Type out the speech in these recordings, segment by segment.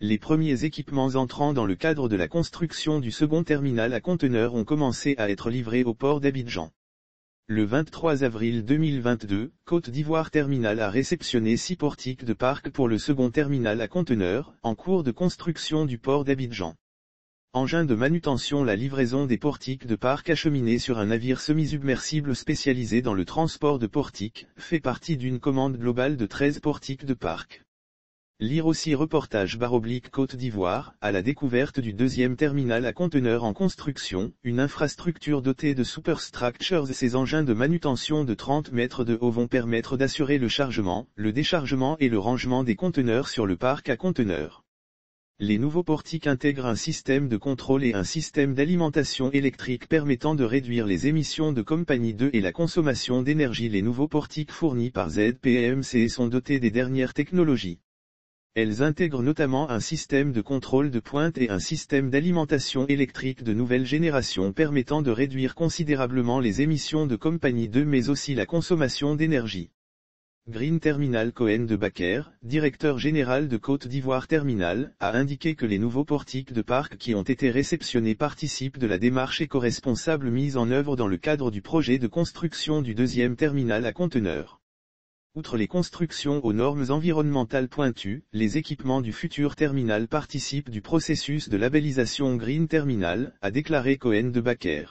Les premiers équipements entrant dans le cadre de la construction du second terminal à conteneurs ont commencé à être livrés au port d'Abidjan. Le 23 avril 2022, Côte d'Ivoire Terminal a réceptionné 6 portiques de parc pour le second terminal à conteneurs, en cours de construction du port d'Abidjan. Engin de manutention. La livraison des portiques de parc acheminés sur un navire semi-submersible spécialisé dans le transport de portiques, fait partie d'une commande globale de 13 portiques de parc. Lire aussi reportage Côte d'Ivoire, à la découverte du deuxième terminal à conteneurs en construction, une infrastructure dotée de superstructures. Ces engins de manutention de 30 mètres de haut vont permettre d'assurer le chargement, le déchargement et le rangement des conteneurs sur le parc à conteneurs. Les nouveaux portiques intègrent un système de contrôle et un système d'alimentation électrique permettant de réduire les émissions de compagnie 2 et la consommation d'énergie. Les nouveaux portiques fournis par ZPMC sont dotés des dernières technologies. Elles intègrent notamment un système de contrôle de pointe et un système d'alimentation électrique de nouvelle génération permettant de réduire considérablement les émissions de compagnie 2 mais aussi la consommation d'énergie. Green Terminal. Cohen de Baker, directeur général de Côte d'Ivoire Terminal, a indiqué que les nouveaux portiques de parc qui ont été réceptionnés participent de la démarche éco-responsable mise en œuvre dans le cadre du projet de construction du deuxième terminal à conteneurs. Outre les constructions aux normes environnementales pointues, les équipements du futur terminal participent du processus de labellisation Green Terminal, a déclaré Cohen de Baker.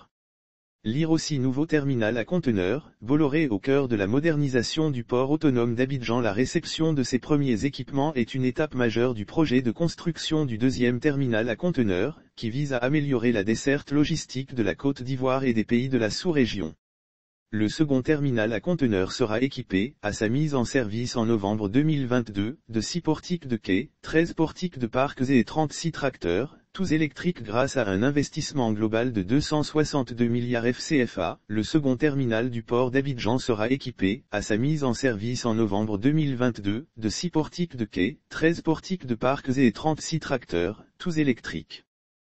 Lire aussi nouveau terminal à conteneurs, Bolloré au cœur de la modernisation du port autonome d'Abidjan. La réception de ces premiers équipements est une étape majeure du projet de construction du deuxième terminal à conteneurs, qui vise à améliorer la desserte logistique de la Côte d'Ivoire et des pays de la sous-région. Le second terminal à conteneurs sera équipé, à sa mise en service en novembre 2022, de 6 portiques de quai, 13 portiques de parcs et 36 tracteurs, tous électriques grâce à un investissement global de 262 milliards FCFA. Le second terminal du port d'Abidjan sera équipé, à sa mise en service en novembre 2022, de 6 portiques de quai, 13 portiques de parcs et 36 tracteurs, tous électriques.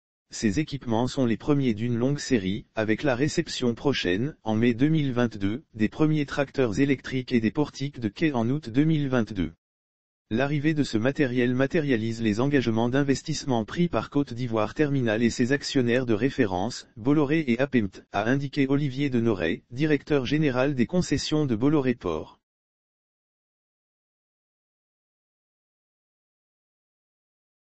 Ces équipements sont les premiers d'une longue série, avec la réception prochaine, en mai 2022, des premiers tracteurs électriques et des portiques de quai en août 2022. L'arrivée de ce matériel matérialise les engagements d'investissement pris par Côte d'Ivoire Terminal et ses actionnaires de référence, Bolloré et APEMT, a indiqué Olivier Denoret, directeur général des concessions de Bolloré Port.